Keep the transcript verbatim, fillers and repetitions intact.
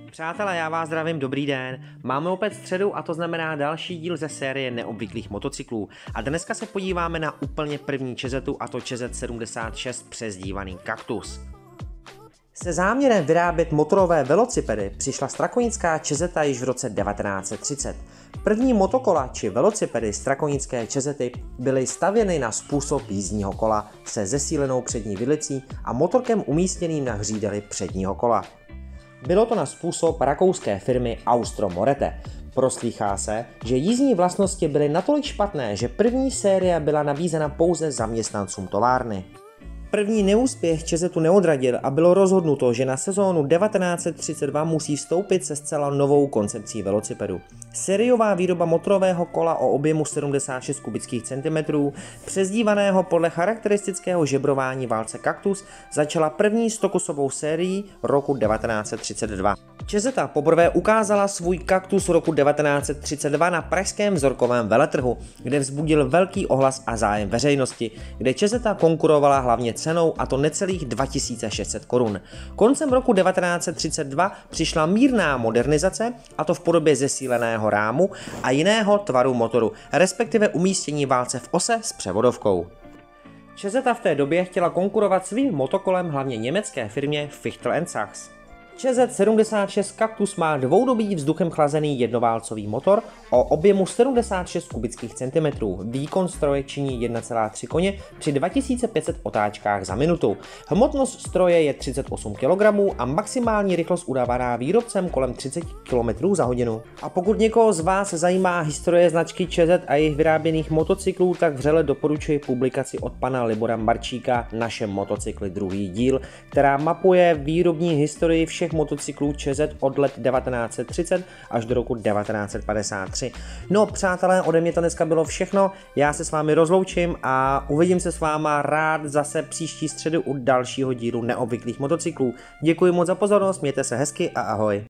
Přátelé, já vás zdravím, dobrý den. Máme opět středu a to znamená další díl ze série neobvyklých motocyklů. A dneska se podíváme na úplně první čezetu, a to čezet sedmdesát šest přezdívaný Kaktus. Se záměrem vyrábět motorové velocipedy přišla strakonická čezeta již v roce devatenáct set třicet. První motokola či velocipedy strakonické čezety byly stavěny na způsob jízdního kola se zesílenou přední vidlicí a motorkem umístěným na hřídeli předního kola. Bylo to na způsob rakouské firmy Austro Morete. Proslýchá se, že jízdní vlastnosti byly natolik špatné, že první série byla nabízena pouze zaměstnancům továrny. První neúspěch čezetu neodradil a bylo rozhodnuto, že na sezónu devatenáct set třicet dva musí vstoupit se zcela novou koncepcí velocipedu. Sériová výroba motorového kola o objemu sedmdesát šest kubických centimetrů, přezdívaného podle charakteristického žebrování válce Kaktus, začala první stokusovou sérií roku devatenáct set třicet dva. Čezeta poprvé ukázala svůj Kaktus roku devatenáct set třicet dva na pražském vzorkovém veletrhu, kde vzbudil velký ohlas a zájem veřejnosti, kde čezeta konkurovala hlavně cenou, a to necelých dva tisíce šest set korun. Koncem roku devatenáct set třicet dva přišla mírná modernizace, a to v podobě zesíleného rámu a jiného tvaru motoru, respektive umístění válce v ose s převodovkou. Čezeta v té době chtěla konkurovat svým motokolem hlavně německé firmě Fichtel and Sachs. Čezet sedmdesát šest Kaktus má dvoudobý vzduchem chlazený jednoválcový motor o objemu sedmdesát šest kubických centimetrů. Výkon stroje činí jedna celá tři koně při dva tisíce pět set otáčkách za minutu. Hmotnost stroje je třicet osm kilogramů a maximální rychlost udávaná výrobcem kolem třicet kilometrů za hodinu. A pokud někoho z vás zajímá historie značky Čezet a jejich vyráběných motocyklů, tak vřele doporučuji publikaci od pana Libora Marčíka Naše motocykly druhý díl, která mapuje výrobní historii všech motocyklů Čezet od let devatenáct set třicet až do roku devatenáct set padesát tři. No přátelé, ode mě to dneska bylo všechno, já se s vámi rozloučím a uvidím se s váma rád zase příští středu u dalšího dílu neobvyklých motocyklů. Děkuji moc za pozornost, mějte se hezky a ahoj.